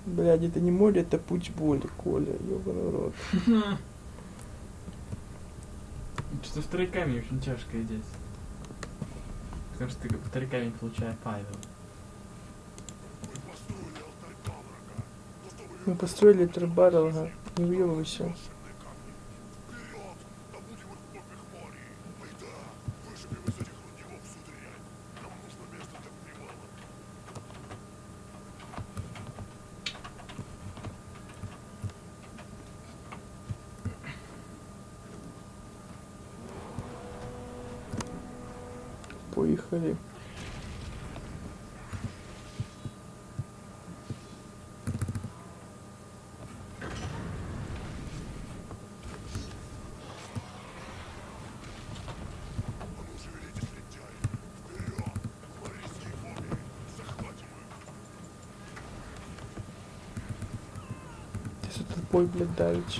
Блядь, это не море, это путь боли, Коля, ёбаный рот. Что второй камень очень тяжко идти. Потому что ты второй камень получаешь Павел. Мы построили Тербаррелга, не въебывайся. Поехали. Сейчас этот бой, блядь, давить.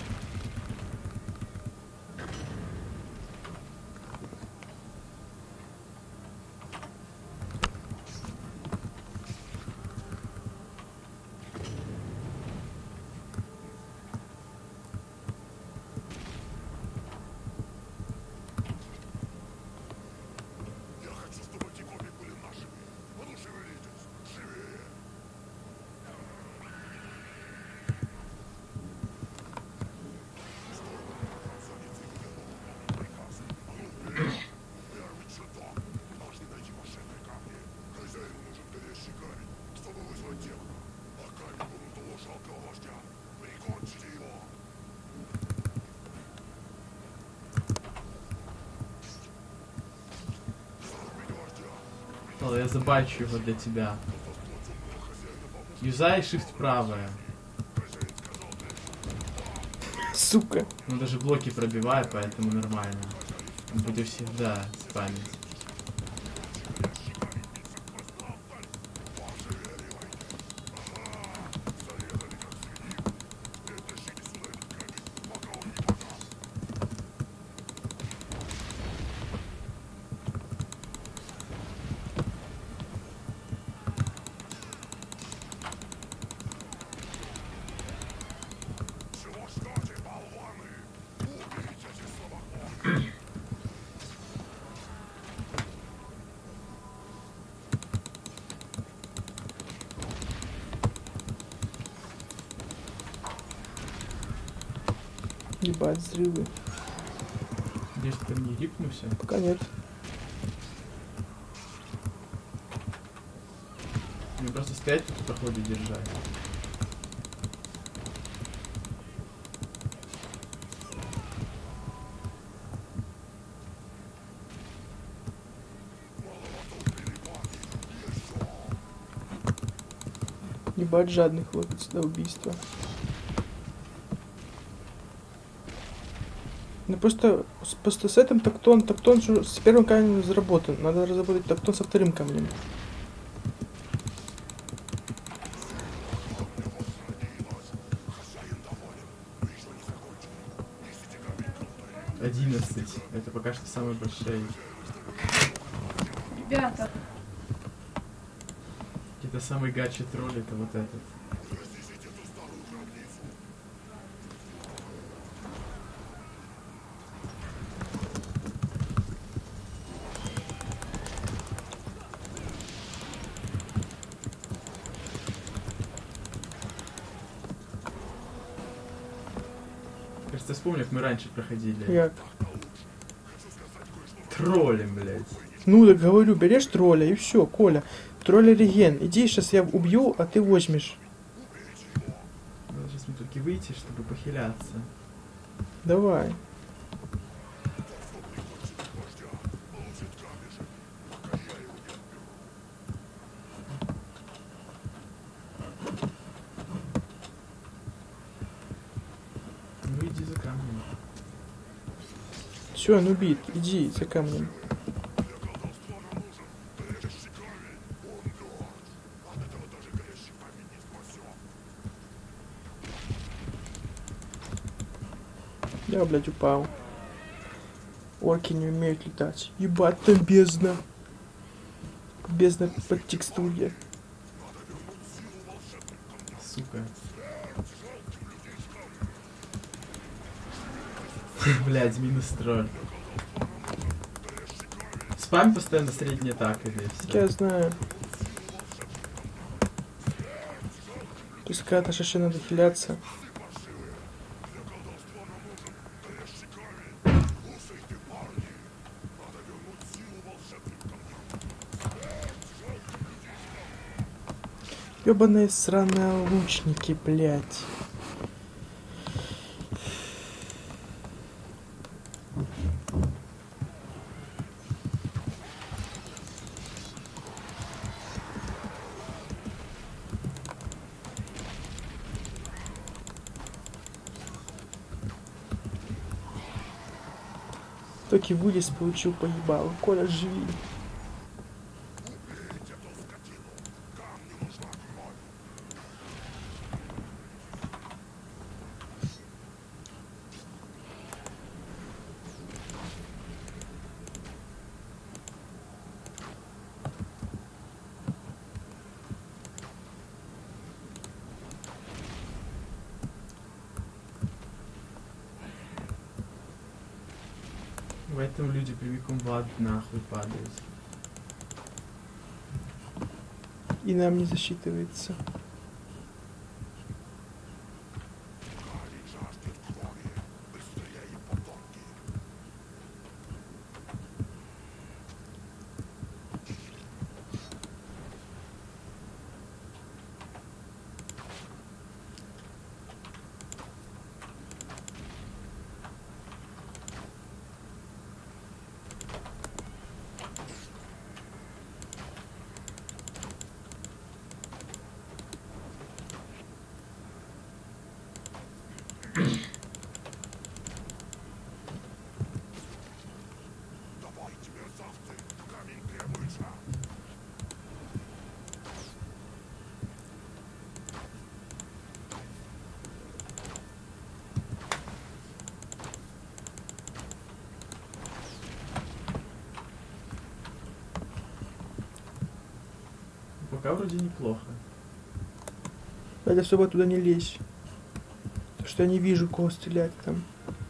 Ладно, я забачу его для тебя. Юзай shift правая. Сука. Он даже блоки пробивает, поэтому нормально. Он будет всегда спамить. Ебать, взрывы. Где же ты не рипнулся? Пока нет. Мне просто стоять тут в проходе держать. Ебать, жадный хлопец до убийства. Ну просто с этим тактон же с первым камнем заработан. Надо разработать тактон со вторым камнем. $11. Это пока что самый большой. Ребята, Это самый гачи тролль, это вот этот. Кажется, вспомнил, как мы раньше проходили. Як? Троллем, блядь. Ну, так говорю, берешь тролля и все, Коля. Тролля реген. Иди, сейчас я убью, а ты возьмешь. Надо сейчас мне только выйти, чтобы похиляться. Давай. Ну иди за камнем. Все, он убит. Иди за камнем. Я, блядь, упал. Орки не умеют летать. Ебать, там бездна. Бездна под текстуре. Сука. сука. Блядь, минус тролль. Спам постоянно средний атак или все. Я знаю. То есть когда-то же еще надо хиляться. Ёбаные сраные лучники, блядь. Токи вылез, получил поебало. Коля, живи. Поэтому люди прямиком в ад нахуй падают. И нам не засчитывается. Пока вроде неплохо. Блядь, особо туда не лезь. Потому что я не вижу, кого стрелять там.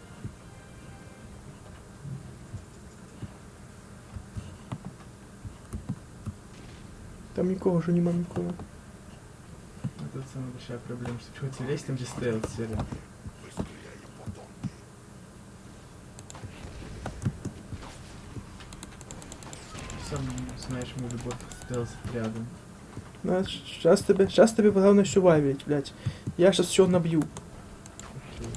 Там никого уже нема никого. Это самая большая проблема, что чего тебе лезть там, где стоял серый. Сам знаешь, мой любовь стоял рядом. Сейчас тебе главное сювайвить, блядь. Я сейчас все набью. Окей.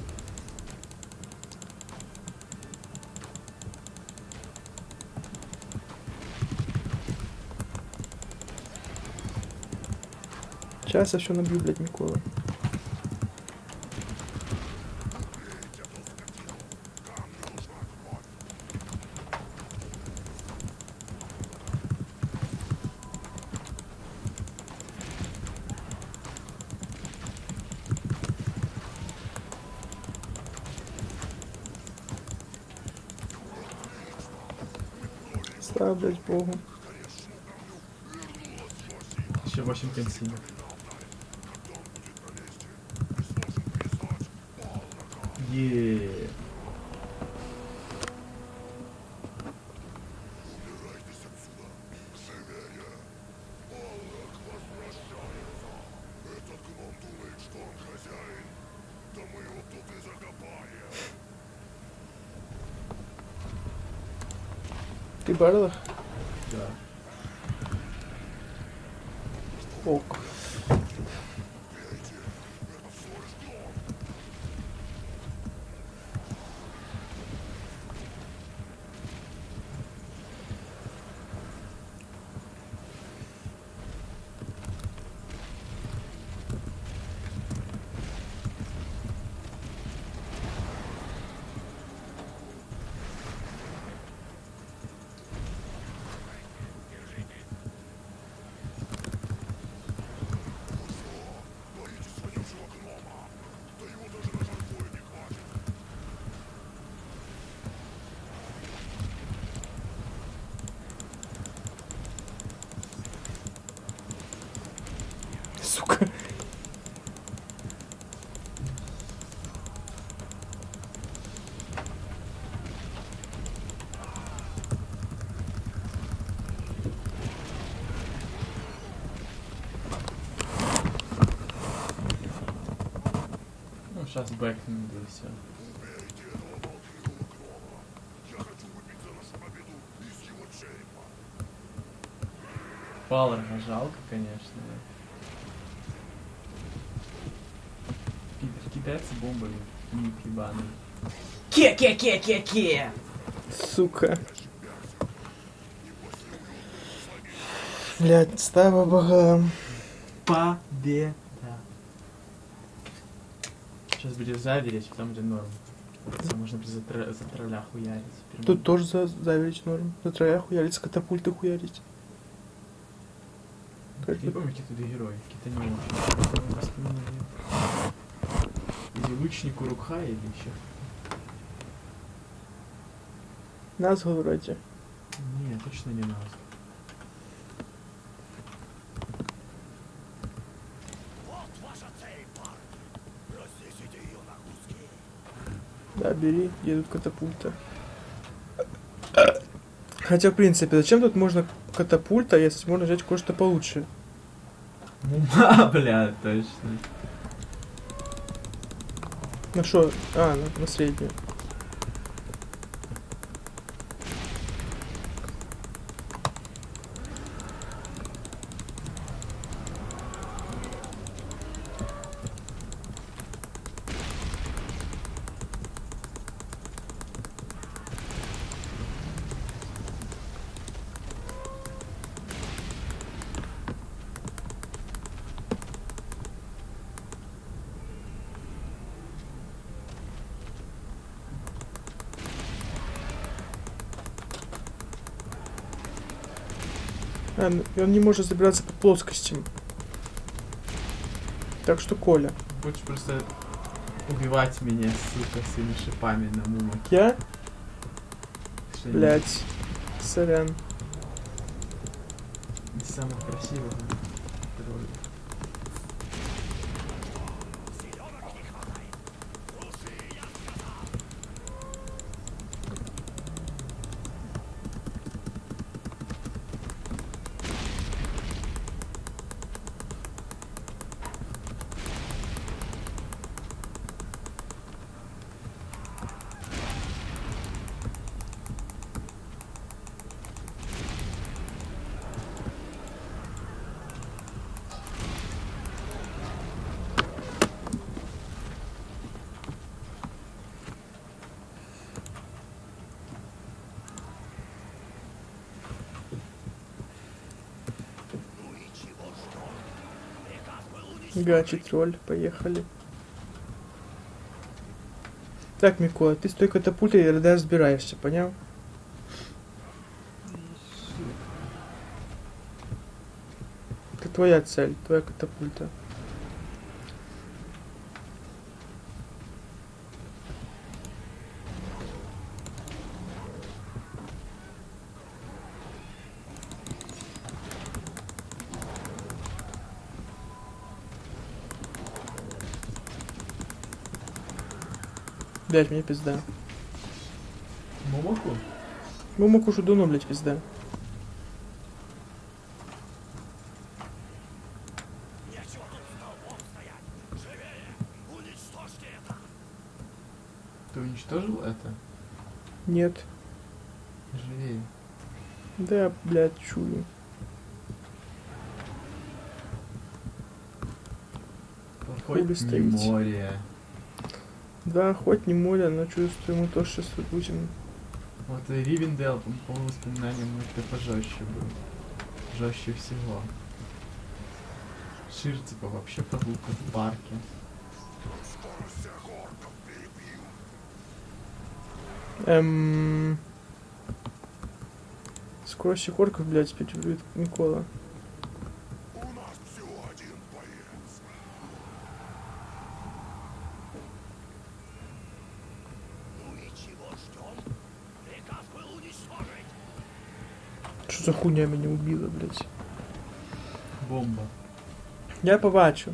Сейчас я все набью, блядь, Микола. Слава, блядь, Богу. Еще 8 консинов. Еее. Ты барлах? Да. Ок. сейчас бэкнем, да и все. Палрога жалко, конечно. Китайцы бомбами, ник ебаный. Ке-ке-ке-ке-ке! Сука. Блядь, слава богам. Победа. Сейчас будет заверить, а там будет норм. Это можно за тролля хуярить. Тут тоже заверить норм. За тролля хуярить, с катапульты хуярить. Не помню, какие тут герои, какие-то не очень. Воспоминания. Или лучник Урукхай, или еще. Назгул вроде. Не, точно не нас. Да, бери, едут катапульта. Хотя, в принципе, зачем тут можно катапульта, если можно взять кое-что получше? Бля, точно. Ну шо? А, на среднюю. И он не может забираться по плоскостям. Так что, Коля. Хочешь просто убивать меня, сука, с этими шипами на мумаке? Я? Что Блять. Сорян. Не самых красивых героев. Гачи тролль, поехали. Так, Микола, ты с той катапультой иногда разбираешься, понял? Это твоя цель, твоя катапульта. Блять, мне пизда. Момоку? Мумаку уже давно, блять, пизда. Ты уничтожил это? Нет. Живее. Да, блядь, чую. Хоть не стоите. море. Да, хоть не море, но чувствую, мы тоже сейчас будем. Вот и Ривенделл, по воспоминаниям, это пожестче был. Жестче всего. Шир, типа, вообще прогулка в парке. Скоро всех орков, блядь, перебьет Микола. Что за хуйня меня убила, блядь? Бомба. Я побачу.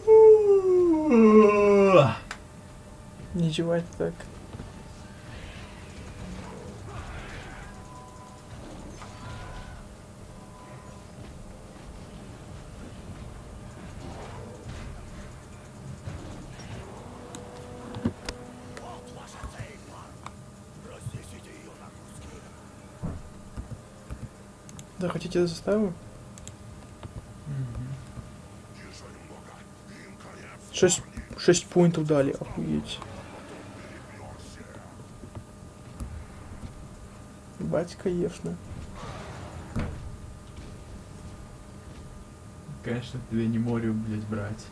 Не зевай так. Захотите заставу? Мгм. 6 поинтов дали, охуеть. Батька ефна. Конечно, тебе не море, блядь, брать.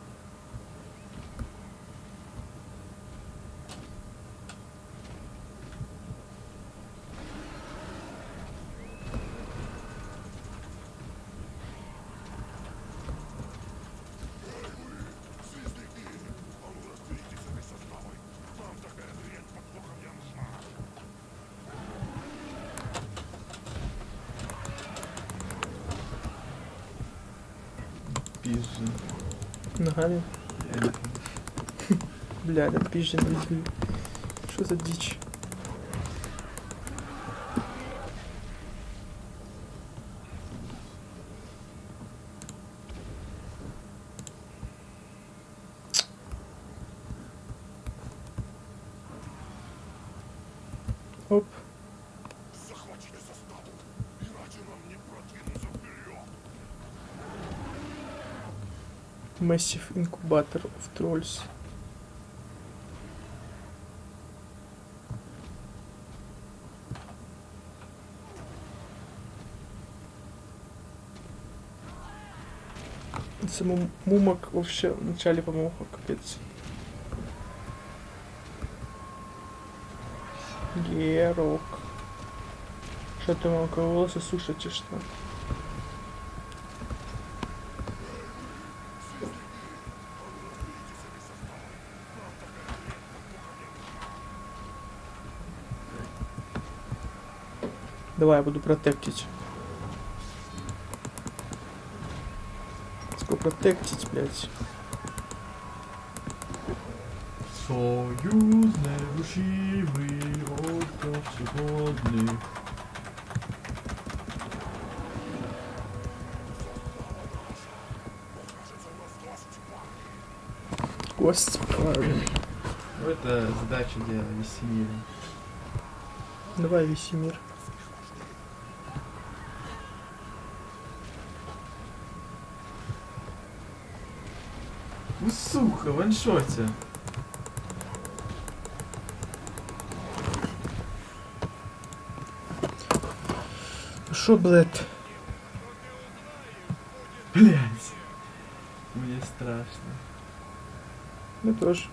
Пизжи. Ногами. Я не- Бля, да пизжи людьми. Что за дичь? Оп. Massive Incubator of Trolls. Самому Мумак вообще вначале помог, капец. Герок. Что ты мамка волосы сушите, что? Давай, я буду протектить. Сколько протектить, блядь. Союз нерушимый, остров свободный. Господи. Ну, это задача для Весемира. Давай, Весемир. Ну, сука, в ваншоте. Шо, блядь? Блять. Мне страшно. Ну тоже.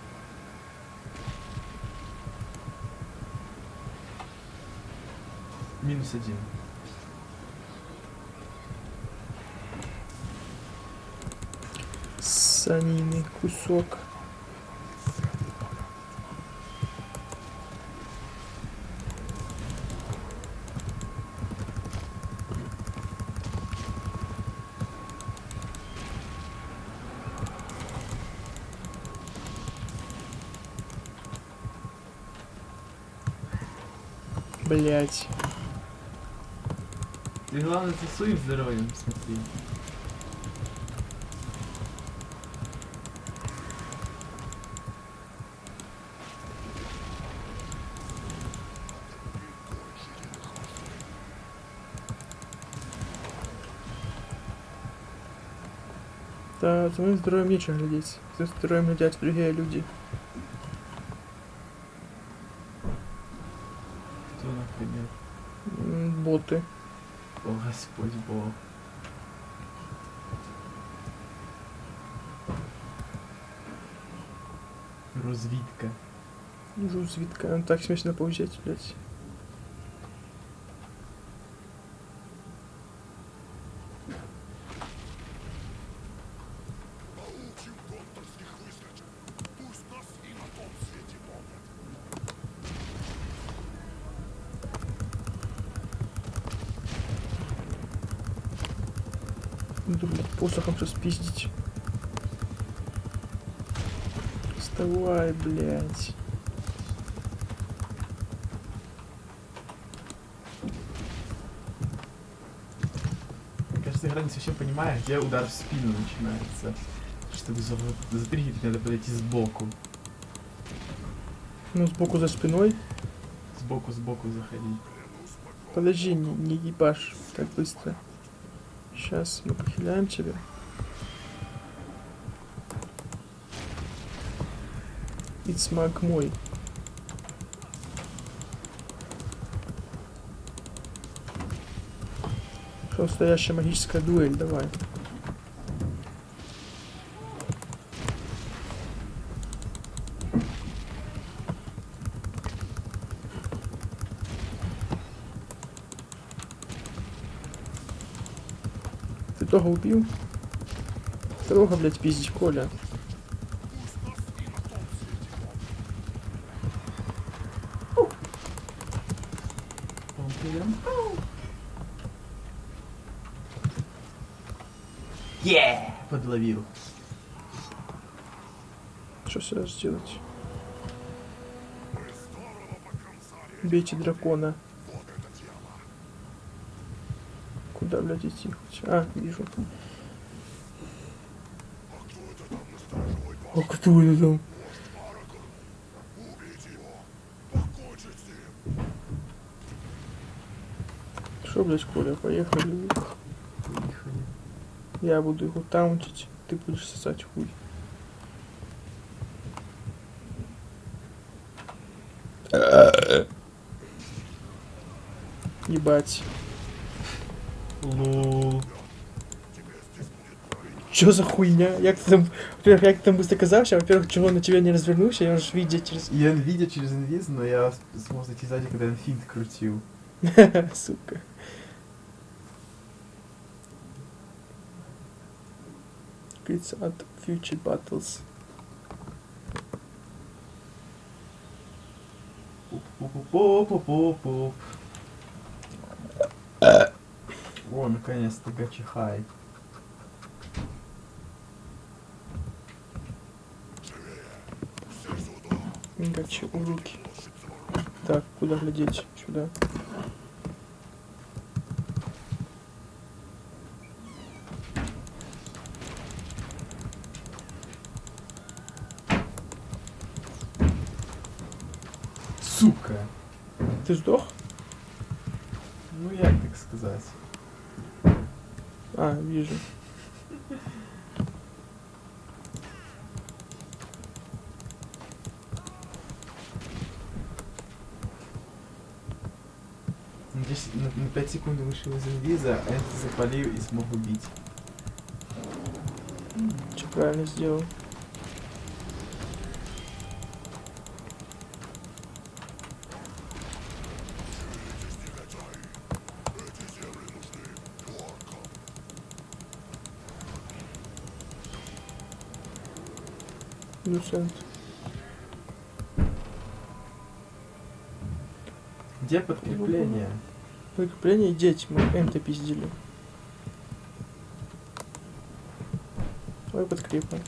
-1. Санины кусок. Блять. Ты главное за своим здоровьем смотри. Да, за моим здоровьем нечего глядеть. За здоровьем глядят другие люди. Кто, например? Боты. О, Господь Бог. Розвідка. Жузвитка. Он так смешно получать, блять. Буду, блядь, посохом все спиздить. Вставай, блядь. Мне кажется, игра не совсем понимает, где удар в спину начинается. Чтобы затриггерить, надо подойти сбоку. Ну, сбоку за спиной. Сбоку заходить. Подожди, не ебашь так быстро. Сейчас мы похиляем тебя. Ицмаг мой. Что, настоящая магическая дуэль, давай. Ты того убил? Второго, блядь, пиздить, Коля. Подловил. Что сейчас сделать? Бейте дракона. Куда, блядь, идти? А, вижу. А кто это там? Что, блядь, Коля, поехали. Я буду его таунтить, ты будешь сосать хуй. Ебать. Лол. Чё за хуйня? Як ты там, во-первых, як ты там быстро казався, во-первых, чего на тебя не развернулся, я уже видя через... Я видя через инвиз, но я смог зайти сзади, когда я финт крутил. Сука. It's at future battles. Пуп-пуп-пуп-пуп-пуп. О, наконец-то гачи хай. Гачи у руки. Так, куда глядеть? Сюда. Сука. Ты сдох? Ну, як так сказать. А, вижу. Здесь на 5 секунд вышел из инвиза, а это запалил и смог убить. Че правильно сделал? Люсент. Где подкрепление? Подкрепление, дети, мы энто пиздили. Ой, подкрепа.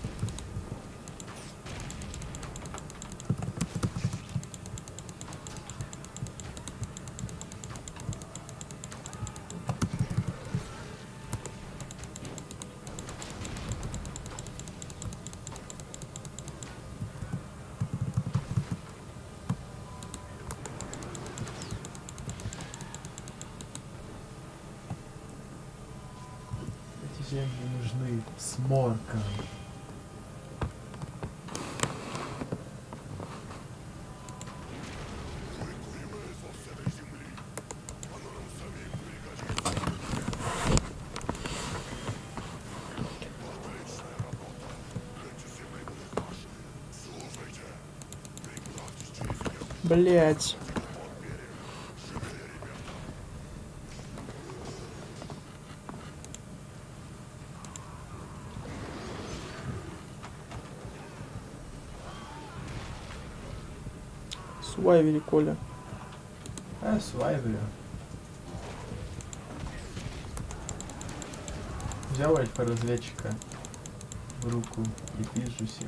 Эти земли нужны сморкам. Блять. Свайвери, Коля. Свайвлю. Взял альфа-разведчика в руку и пизжусь им.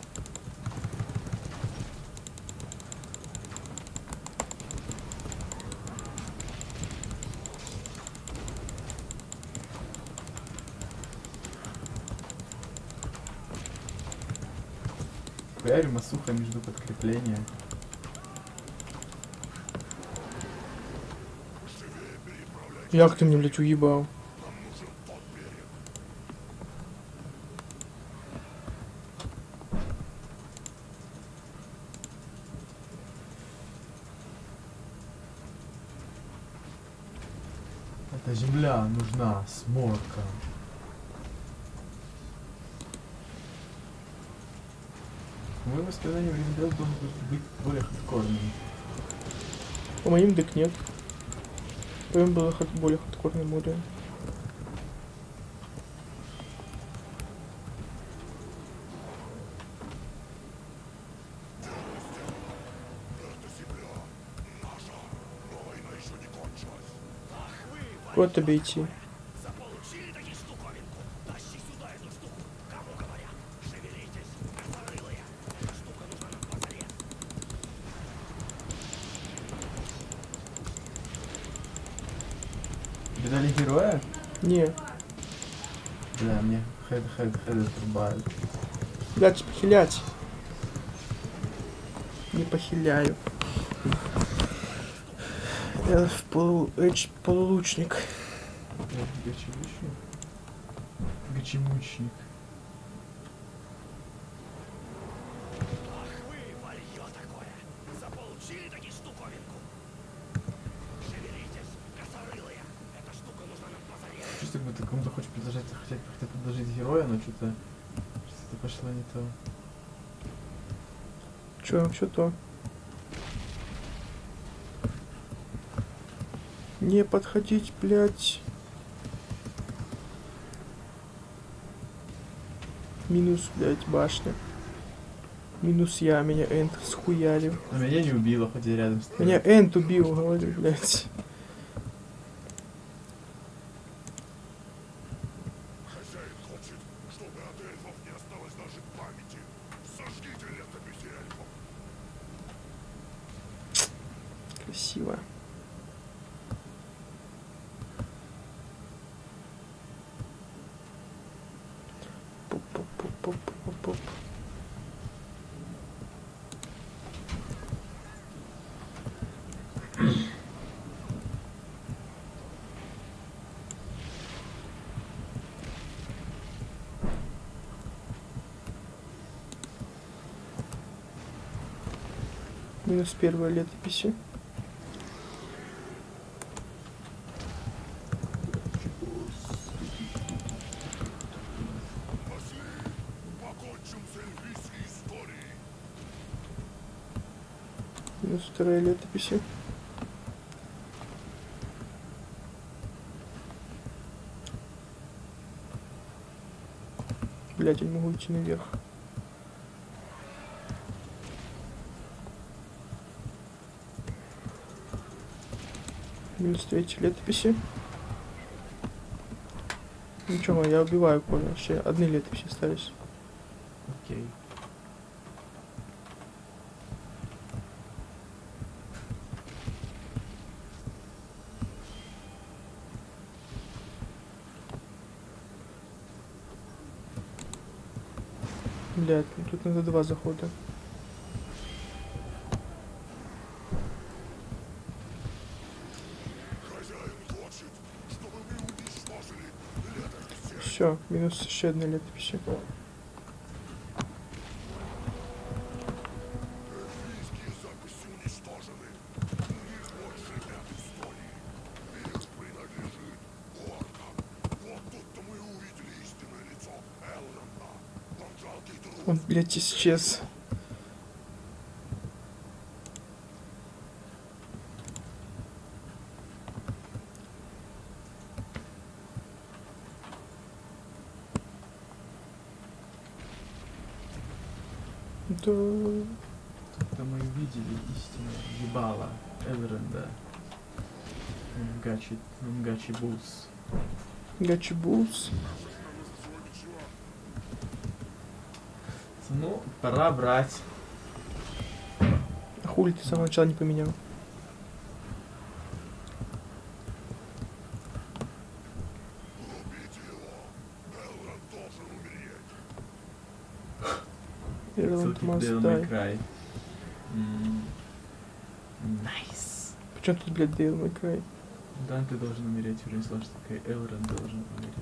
Хуярю масуха между подкрепления. Як ты мне, блядь, уебал? Эта земля нужна сморкам. Мой воспоминание в Ривердейл должен быть более хардкорным. По моим дык нет. По моим было более хардкорный море. Куда тебе идти? Видали героя? Не. Бля, мне хед отрубают. Блядь, похилять. Не похиляю. Я в полулучник. Гачемучник. Гачемучник. Чувствую, как будто кому-то хочешь предложить, хотят предложить героя, но что-то пошло не то. Чё то? Не подходить, блядь. Минус, блядь, башня. Минус я, меня Энд схуярил. Но меня не убило, хоть я рядом стоял. Меня Энд убил, говорю, блядь. Хозяин хочет, чтобы от эльфов не осталось даже памяти. Сожгите летописи эльфов. Красиво. Пуп-пуп-пуп-пуп-пуп-пуп. Минус первая летописи. Пошли, покончим с эльфийской историей. Минус вторая летописи. Блять, я не могу идти наверх. Минус третья летописи. Ничего, я убиваю коня. Вообще одни летописи остались. Окей. Блять, ну тут надо 2 захода. Хозяин хочет, чтобы мы уничтожили летописи. Все, минус еще одна летопись. Эльфийские записи уничтожены. У них больше нет истории. Мир принадлежит оркам. Вот тут-то мы увидели истинное лицо Элронда. Он жалкий друг. Он, блять, исчез. Да. Тут-то мы увидели истину ебала Элронда. Гачи Булс. Гачи-булс. Ну, пора брать. А хули ты с самого начала не поменял? Убейте его. Элронд должен умереть. Ирланд Ссылки в must Devil May die. Cry. Найс. Почему тут, блядь, Devil May Cry? Данте должен умереть, уровень сложности, как и Элрон должен умереть.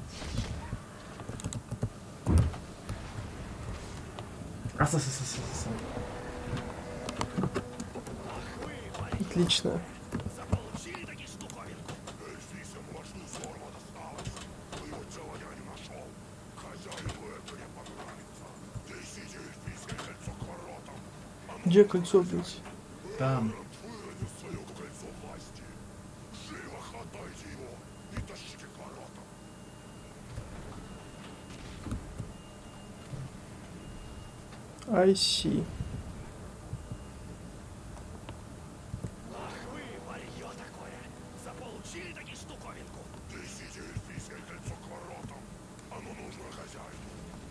Аса-са-са-са-са. Отлично. Заполучили таки штуковинку. Эльфийся младшую форму досталось. Его тело я не нашел. Хозяину это не понравится. Несите эльфийское кольцо к воротам. Где кольцо, блядь? Там. Выразит свое кольцо власти. Живо хватайте его и тащите к воротам. I see. Ах вы, варьё такое! Заполучили таки штуковинку! Несите эльфийское кольцо к воротам! Оно нужно хозяину!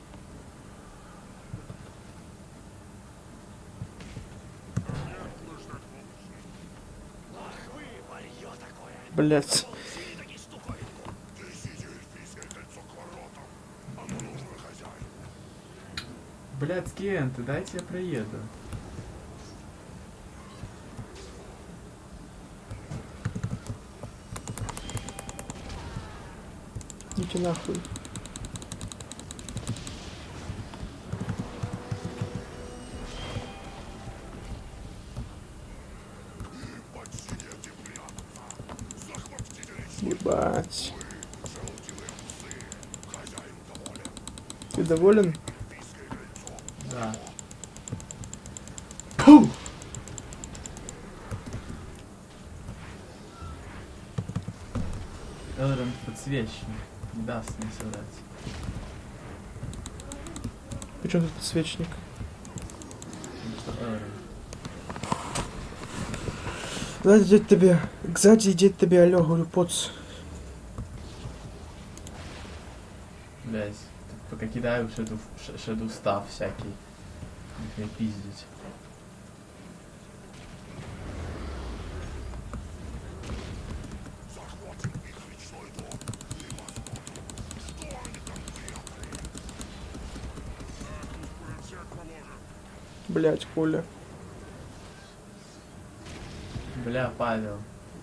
Ах вы, варьё такое! Блядь. Заполучили таки штуковинку! Несите эльфийское кольцо к воротам! Оно нужно хозяину! Блядские энты, дайте я проеду. Идите нахуй. Подсидеть и прятаться! Захватите лично! Ебать. Желтилые псы! Хозяин доволен! Ты доволен? Эльфийское кольцо! Да. Пу! Элрон подсвечник. Не даст мне соврать. Причем тут подсвечник? Потому что Элрон. Сзади идет тебе, алло, говорю, поц. Блять, пока кидаю шеду став всякий. Их не пиздить. Захватим их личной дом и посмотрим, что они там прятали. Всех положим. Блять, Коля. Бля, Павел.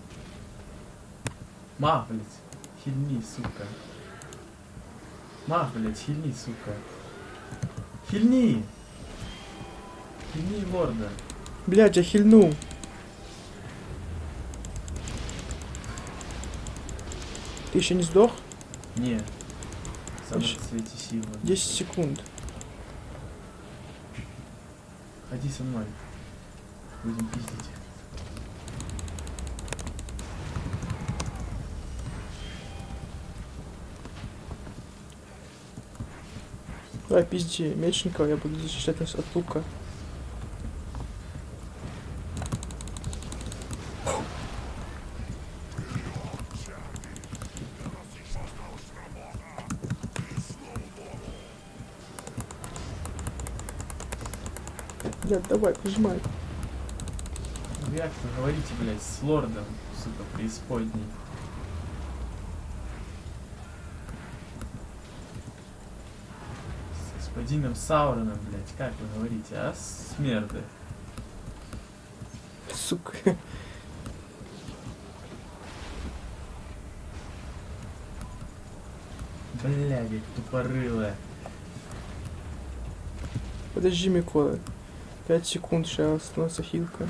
Мах, блять. Хильни, сука. Мах, блять, хильни, сука. Хильни! Хильни лорда. Блять, я хильнул. Ты еще не сдох? Не. Сам Ищ. в свете силы. 10 секунд. Ходи со мной. Будем пиздить их. Давай, пизди мечникова, я буду защищать нас от лука. Блядь, давай, прижимай. Вы как вы говорите, блядь, с лордом, сука, преисподней. С господином Сауроном, блядь, как вы говорите, а? Смерды. Сука. Блядь, как тупорылая. Подожди, Микола. 5 секунд, сейчас становится хилка.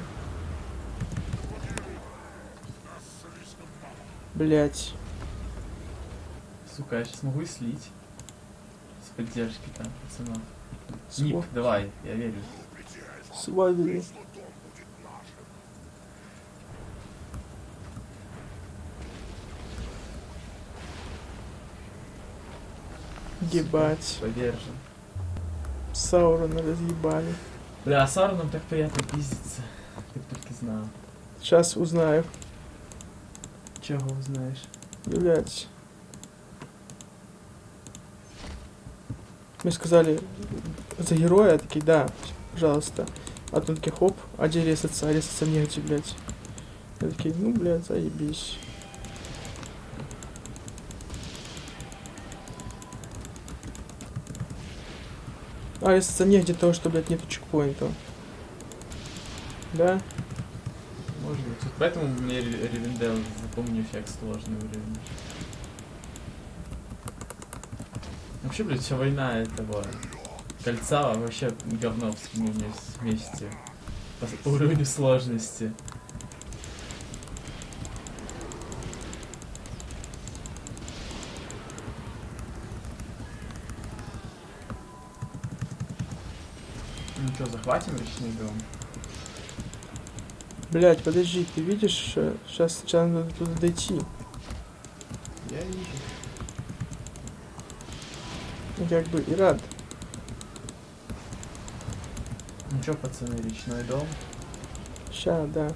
Блять. Сука, я сейчас могу и слить. С поддержки там, пацанов. Сво- Ник, давай, я верю. Свалили. Ебать. Поддержим. Саурона разъебали. Бля, а Сауроном так приятно пиздиться. Ты б только знал. Сейчас узнаю. Чего узнаешь? Блять. Мне сказали за героя, такие, да, пожалуйста. А тут такие, хоп, а где резаться? А резаться негде, блять. Я такие, ну, блядь, заебись. А резаться негде того, что, блядь, нету чекпоинта. Да? Может быть. Вот поэтому мне Ривенделл запомнил как сложный уровень. Вообще, блядь, вся война этого кольца вообще говно вместе. По уровню сложности. Ну что, захватим речной дом? Блять, подожди, ты видишь, сейчас надо туда дойти. Я вижу. И как бы и рад. Ну что, пацаны, речной дом? Ща, да.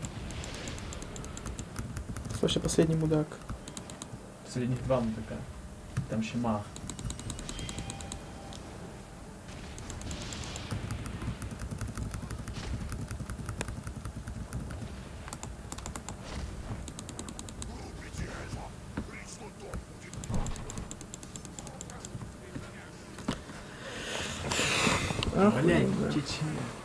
Слушай, последний мудак. Последних два мудака. Там еще мах. Рубите эльфа! Речной дом будет Охуенно. Валяй, Чечня.